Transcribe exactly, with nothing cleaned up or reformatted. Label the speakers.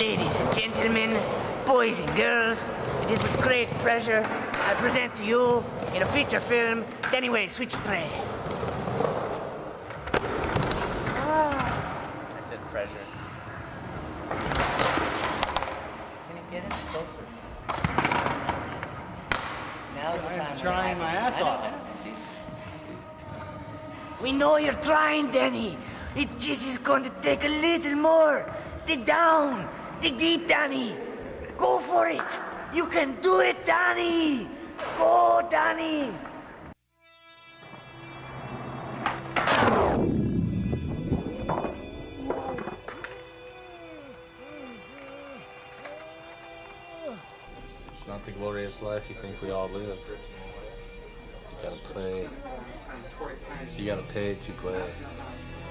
Speaker 1: Ladies and gentlemen, boys and girls, it is with great pleasure I present to you in a feature film, Danny Way, Switch Stray.
Speaker 2: I said pleasure.
Speaker 1: Can you get it closer? Now's the time.
Speaker 3: I'm trying my ass off.
Speaker 2: I see. I see.
Speaker 1: We know you're trying, Danny. It just is going to take a little more. Dig down. Dig deep, Danny. Go for it. You can do it, Danny. Go, Danny.
Speaker 4: It's not the glorious life you think we all live. You gotta play. You gotta pay to play.